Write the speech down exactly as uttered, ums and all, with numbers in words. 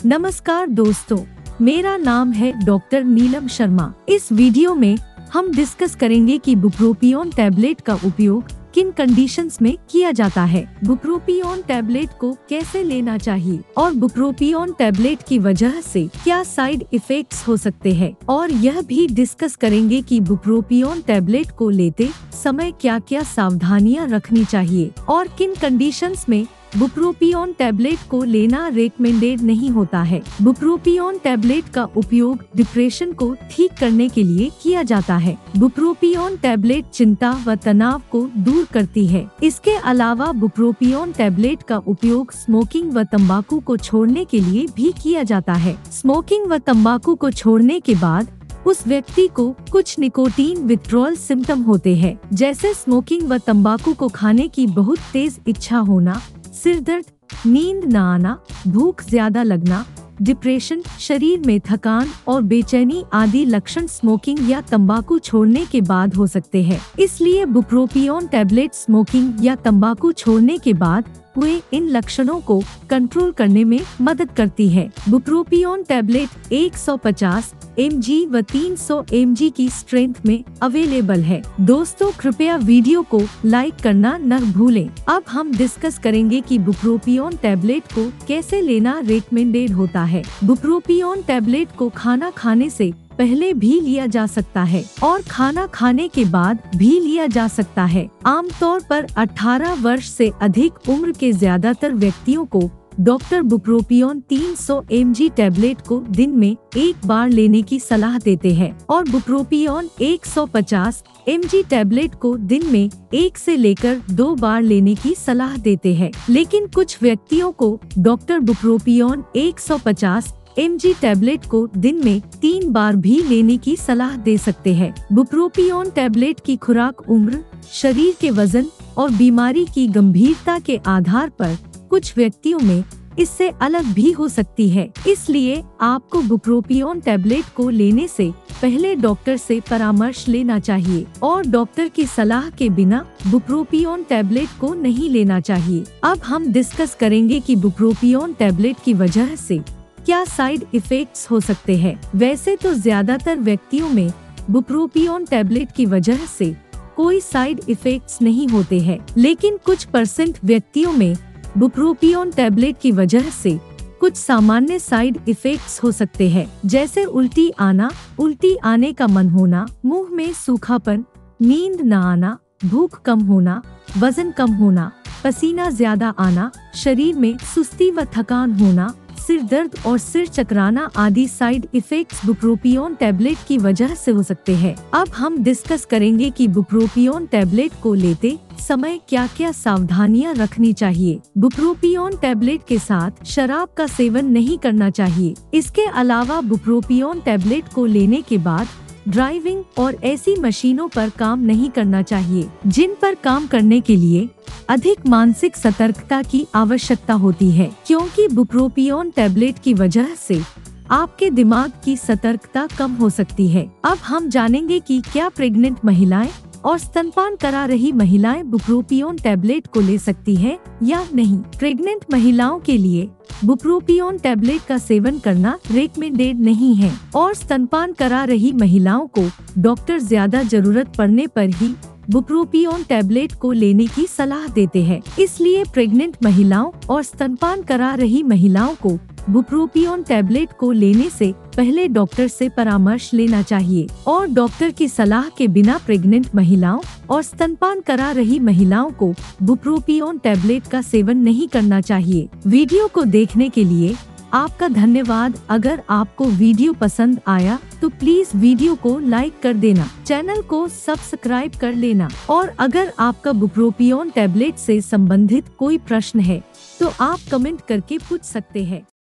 नमस्कार दोस्तों, मेरा नाम है डॉक्टर नीलम शर्मा। इस वीडियो में हम डिस्कस करेंगे कि बुप्रोपियोन टैबलेट का उपयोग किन कंडीशंस में किया जाता है, बुप्रोपियोन टैबलेट को कैसे लेना चाहिए और बुप्रोपियोन टैबलेट की वजह से क्या साइड इफेक्ट्स हो सकते हैं, और यह भी डिस्कस करेंगे कि बुप्रोपियोन टैबलेट को लेते समय क्या क्या सावधानियां रखनी चाहिए और किन कंडीशंस में बुप्रोपियोन टैबलेट को लेना रेकमेंडेड नहीं होता है। बुप्रोपियोन टैबलेट का उपयोग डिप्रेशन को ठीक करने के लिए किया जाता है। बुप्रोपियोन टैबलेट चिंता व तनाव को दूर करती है। इसके अलावा बुप्रोपियोन टैबलेट का उपयोग स्मोकिंग व तंबाकू को छोड़ने के लिए भी किया जाता है। स्मोकिंग व तंबाकू को छोड़ने के बाद उस व्यक्ति को कुछ निकोटीन विथड्रॉल सिम्टम होते हैं, जैसे स्मोकिंग व तंबाकू को खाने की बहुत तेज इच्छा होना, सिर दर्द, नींद न आना, भूख ज्यादा लगना, डिप्रेशन, शरीर में थकान और बेचैनी आदि लक्षण स्मोकिंग या तंबाकू छोड़ने के बाद हो सकते हैं। इसलिए बुप्रोपियोन टैबलेट स्मोकिंग या तंबाकू छोड़ने के बाद हुए इन लक्षणों को कंट्रोल करने में मदद करती है। बुप्रोपियोन टैबलेट एक सौ पचास एम जी व तीन सौ एम जी की स्ट्रेंथ में अवेलेबल है। दोस्तों, कृपया वीडियो को लाइक करना न भूलें। अब हम डिस्कस करेंगे कि बुप्रोपियोन टैबलेट को कैसे लेना रेकमेंडेड होता है। बुप्रोपियोन टैबलेट को खाना खाने से पहले भी लिया जा सकता है और खाना खाने के बाद भी लिया जा सकता है। आमतौर पर अठारह वर्ष से अधिक उम्र के ज्यादातर व्यक्तियों को डॉक्टर बुप्रोपियोन तीन सौ एम जी टैबलेट को दिन में एक बार लेने की सलाह देते हैं और बुप्रोपियोन एक सौ पचास एम जी टैबलेट को दिन में एक से लेकर दो बार लेने की सलाह देते हैं। लेकिन कुछ व्यक्तियों को डॉक्टर बुप्रोपियोन एक सौ पचास एम जी टैबलेट को दिन में तीन बार भी लेने की सलाह दे सकते हैं। बुप्रोपियोन टैबलेट की खुराक उम्र, शरीर के वजन और बीमारी की गंभीरता के आधार पर कुछ व्यक्तियों में इससे अलग भी हो सकती है। इसलिए आपको बुप्रोपियोन टैबलेट को लेने से पहले डॉक्टर से परामर्श लेना चाहिए और डॉक्टर की सलाह के बिना बुप्रोपियोन टैबलेट को नहीं लेना चाहिए। अब हम डिस्कस करेंगे कि बुप्रोपियोन टैबलेट की वजह से क्या साइड इफेक्ट्स हो सकते हैं। वैसे तो ज्यादातर व्यक्तियों में बुप्रोपियोन टैबलेट की वजह से कोई साइड इफेक्ट्स नहीं होते हैं, लेकिन कुछ परसेंट व्यक्तियों में बुप्रोपियोन टैबलेट की वजह से कुछ सामान्य साइड इफेक्ट्स हो सकते हैं, जैसे उल्टी आना, उल्टी आने का मन होना, मुंह में सूखापन, नींद न आना, भूख कम होना, वजन कम होना, पसीना ज्यादा आना, शरीर में सुस्ती व थकान होना, सिर दर्द और सिर चकराना आदि साइड इफेक्ट्स बुप्रोपियोन टैबलेट की वजह से हो सकते हैं। अब हम डिस्कस करेंगे कि बुप्रोपियोन टैबलेट को लेते समय क्या क्या सावधानियां रखनी चाहिए। बुप्रोपियोन टैबलेट के साथ शराब का सेवन नहीं करना चाहिए। इसके अलावा बुप्रोपियोन टैबलेट को लेने के बाद ड्राइविंग और ऐसी मशीनों पर काम नहीं करना चाहिए जिन पर काम करने के लिए अधिक मानसिक सतर्कता की आवश्यकता होती है, क्योंकि बुप्रोपियोन टैबलेट की वजह से आपके दिमाग की सतर्कता कम हो सकती है। अब हम जानेंगे कि क्या प्रेग्नेंट महिलाएं और स्तनपान करा रही महिलाएं बुप्रोपियोन टैबलेट को ले सकती हैं या नहीं। प्रेग्नेंट महिलाओं के लिए बुप्रोपियोन टैबलेट का सेवन करना रेकमेंडेड नहीं है और स्तनपान करा रही महिलाओं को डॉक्टर ज्यादा जरूरत पड़ने पर ही बुप्रोपियोन टैबलेट को लेने की सलाह देते हैं। इसलिए प्रेग्नेंट महिलाओं और स्तनपान करा रही महिलाओं को बुप्रोपियोन टैबलेट को लेने से पहले डॉक्टर से परामर्श लेना चाहिए और डॉक्टर की सलाह के बिना प्रेग्नेंट महिलाओं और स्तनपान करा रही महिलाओं को बुप्रोपियोन टैबलेट का सेवन नहीं करना चाहिए। वीडियो को देखने के लिए आपका धन्यवाद। अगर आपको वीडियो पसंद आया तो प्लीज वीडियो को लाइक कर देना, चैनल को सब्सक्राइब कर लेना और अगर आपका बुप्रोपियोन टैबलेट से संबंधित कोई प्रश्न है तो आप कमेंट करके पूछ सकते हैं।